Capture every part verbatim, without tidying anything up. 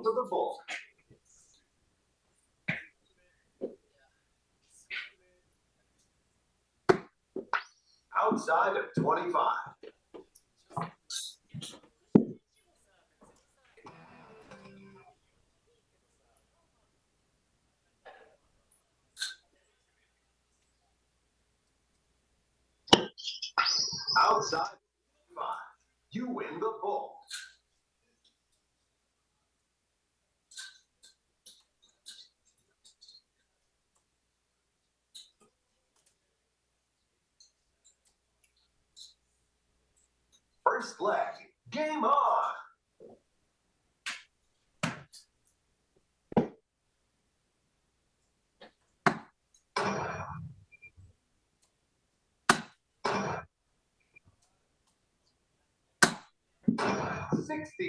to the ball. Outside of twenty-five. Outside five, you win the ball. First leg, game on. Sixty.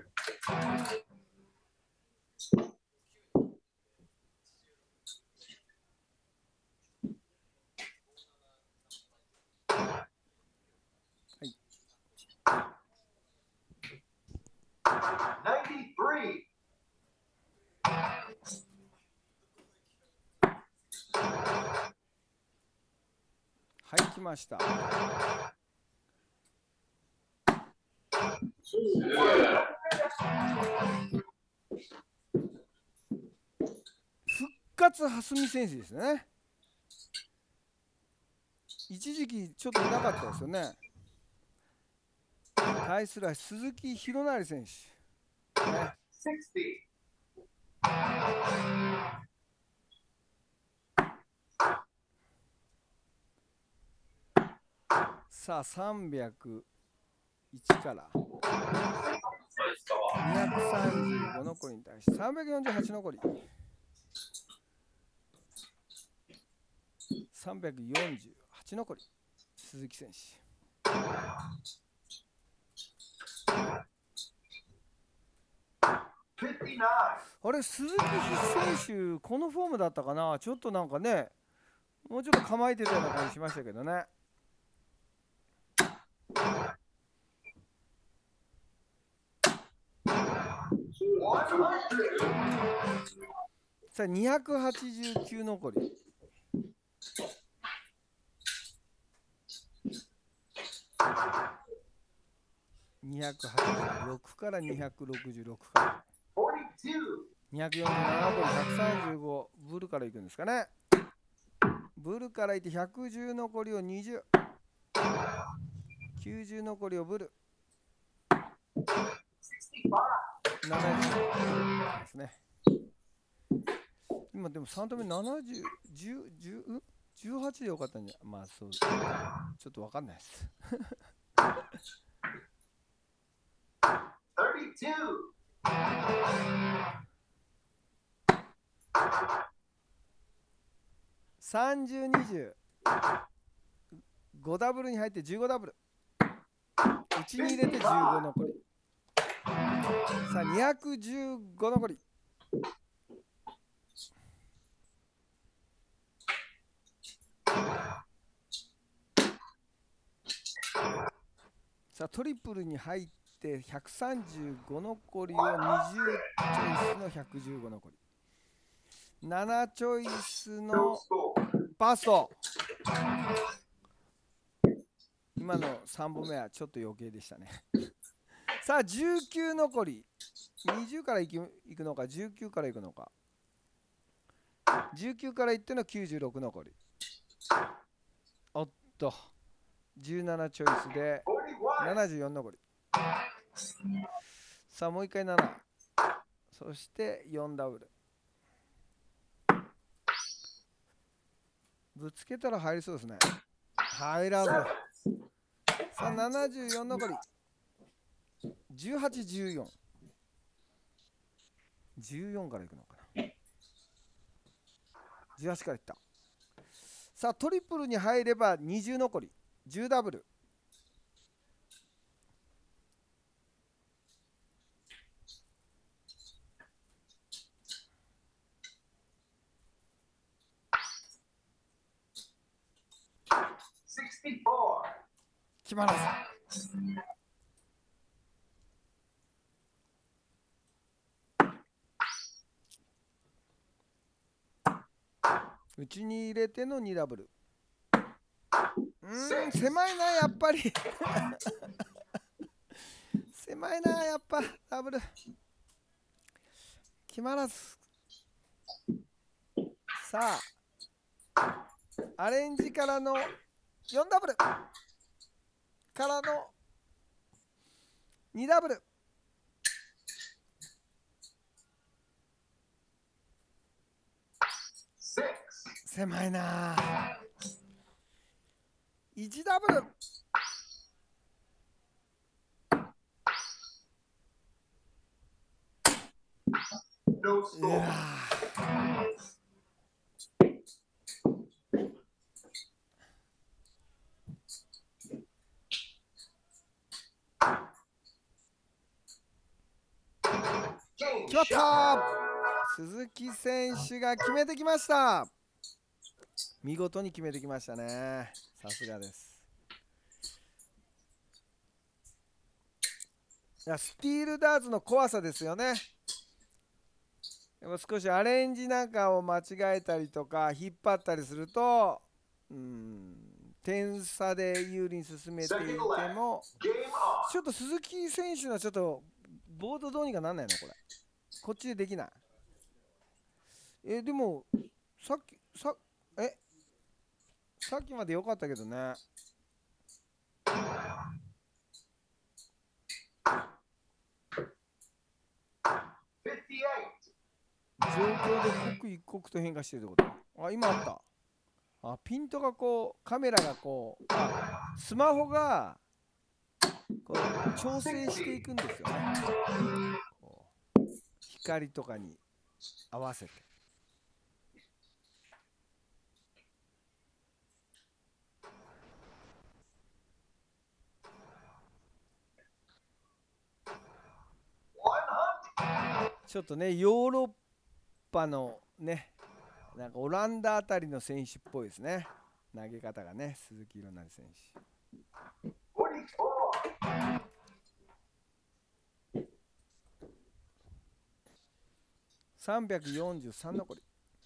Ninety-three. はい、来ました。復活蓮見選手ですね。一時期ちょっといなかったですよね。対するは鈴木宏成選手、ね、さあさんびゃくいちからにひゃくさんじゅうご残りに対してさんびゃくよんじゅうはち残り、さんびゃくよんじゅうはち残り、鈴木選手。あれ、鈴木選手、このフォームだったかな。ちょっとなんかね、もうちょっと構えてたような感じしましたけどね。さあにひゃくはちじゅうきゅう残り。にひゃくはちじゅうろくからにひゃくろくじゅうろくからにひゃくよんじゅうなな残りひゃくさんじゅうご、ブルからいくんですかね。ブルからいってひゃくじゅう残りをにじゅう、きゅうじゅう残りをブル、ななじゅうですね。今でもさん投目ななじゅう、じゅう、じゅう、じゅうはちでよかったんじゃ、まあそうです。ちょっとわかんないです。さんじゅう、にじゅう、ごダブルに入ってじゅうごダブル、内に入れてじゅうご残り、さあにひゃくじゅうご残り、さあトリプルに入ってひゃくさんじゅうご残りをにじゅうチョイスのひゃくじゅうご残り、ななチョイスのパスト。今のさんぼんめはちょっと余計でしたね。さあじゅうきゅう残り、にじゅうからいくのかじゅうきゅうからいくのか、じゅうきゅうからいってのきゅうじゅうろく残り、おっとじゅうななチョイスでななじゅうよん残り、さあもう一回なな、そしてよんダブル、ぶつけたら入りそうですね。入らず。さあななじゅうよん残り、じゅうはち、じゅうよん、じゅうよんからいくのかな、じゅうはちからいった。さあトリプルに入ればにじゅう残り、じゅうダブル、決まらず。 内に入れてのにダブル。うーん、狭いな、やっぱり。狭いな、やっぱ、ダブル。決まらず。さあ、アレンジからのよんダブル。からのにダブル。狭いな。いちダブル。うわ決まった。鈴木選手が決めてきました。見事に決めてきましたね。さすがです。いや、スティールダーツの怖さですよね。でも少しアレンジなんかを間違えたりとか引っ張ったりすると、うん、点差で有利に進めていても、ちょっと鈴木選手のちょっとボードどうにかなんないのこれ。こっちでできない。え、でもさっきさえさっきまで良かったけどね。状況で刻一刻と変化してるってこと。あ、今あった。あ、ピントがこう、カメラがこう、あ、スマホがこう調整していくんですよね。こう光とかに合わせて。ちょっとね、ヨーロッパのね、なんかオランダあたりの選手っぽいですね。投げ方がね、鈴木宏成選手。さんびゃくよんじゅうさん残り。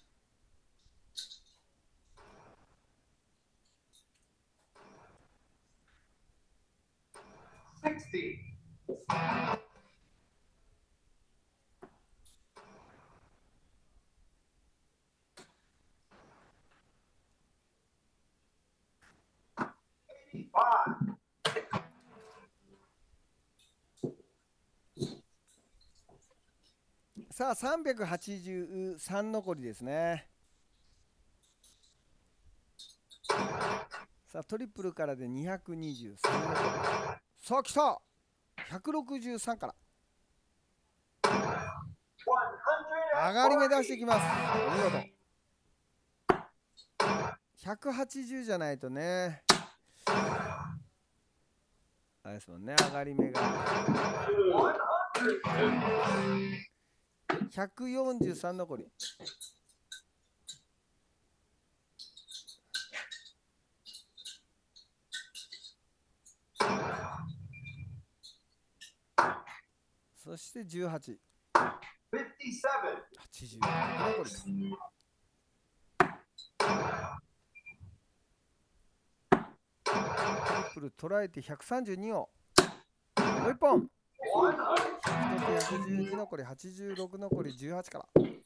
さあさんびゃくはちじゅうさん残りですね。さあトリプルからでにひゃくにじゅうさん残り。さあ来た。ひゃくろくじゅうさんから上がり目出していきます。お見事。ひゃくはちじゅうじゃないとね、あれですもんね、上がり目がひゃくよんじゅうさん残り。そしてじゅうはち。はちじゅう残りか。トリプル捉えてひゃくさんじゅうにをもういっぽん。ひゃくじゅうに残り、はちじゅうろく残り、じゅうはちから。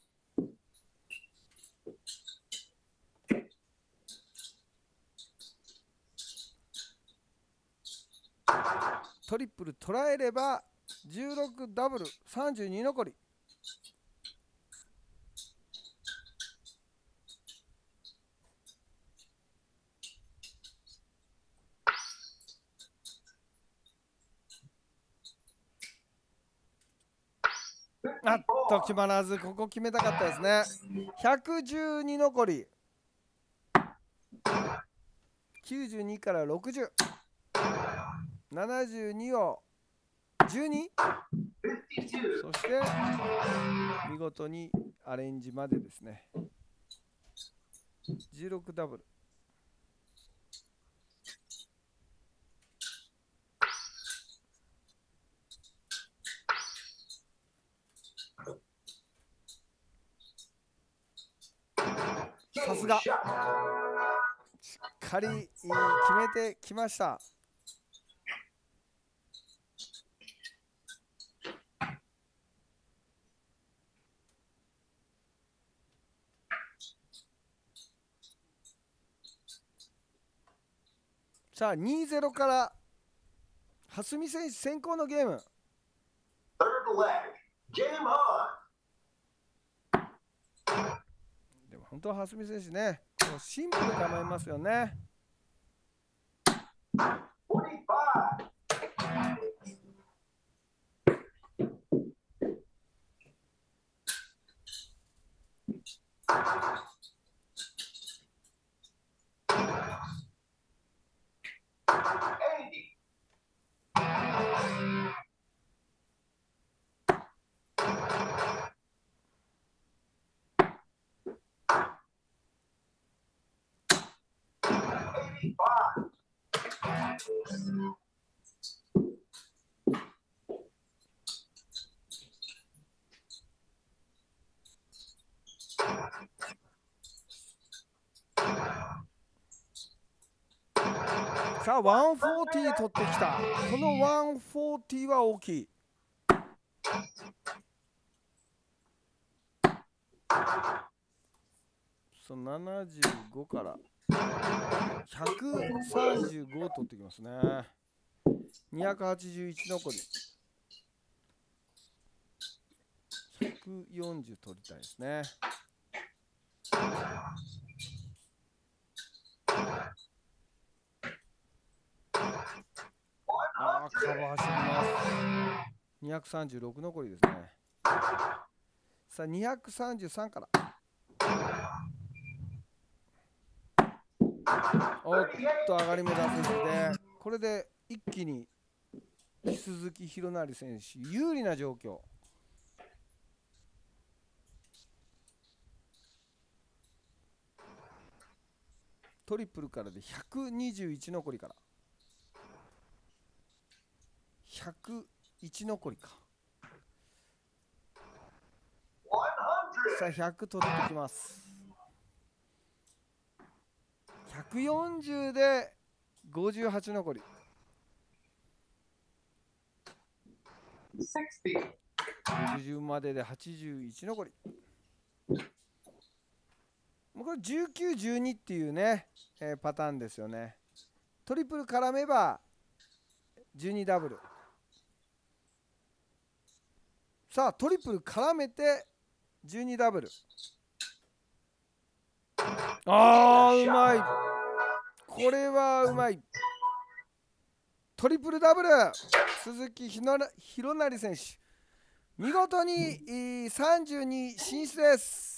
トリプル捉えればじゅうろくダブル、さんじゅうに残り。あっと決まらず、ここ決めたかったですね。ひゃくじゅうに残り。きゅうじゅうにからろくじゅう。ななじゅうにをじゅうに。そして見事にアレンジまでですね。じゅうろくダブル。さすがしっかり決めてきました。さあ にたいゼロ から蓮見選手先行のゲーム。 Third leg. Game on. でも本当は蓮見選手ね、もうシンプルに構えますよね。 forty-five. eighty. eighty-five. さあワンフォーティー取ってきた。このワンフォーティーは大きい。そのななじゅうごからひゃくさんじゅうご取ってきますね。にひゃくはちじゅういち残り。ひゃくよんじゅう取りたいですね。あー、カバーしてきます。にひゃくさんじゅうろく残りですね。さあにひゃくさんじゅうさんから。おっと上がり目出せずで、これで一気に鈴木宏成選手有利な状況。トリプルからでひゃくにじゅういち残りからひゃくいち残りか。さあひゃく取ってきます。ひゃくよんじゅうでごじゅうはち残り。ろくじゅうまでではちじゅういち残り。もうこれじゅうきゅう、じゅうにっていうね、えー、パターンですよね。トリプル絡めばじゅうにダブル。さあトリプル絡めてじゅうにダブル。あーうまい。これはうまい。トリプルダブル。鈴木宏成選手見事にさんじゅうに進出です。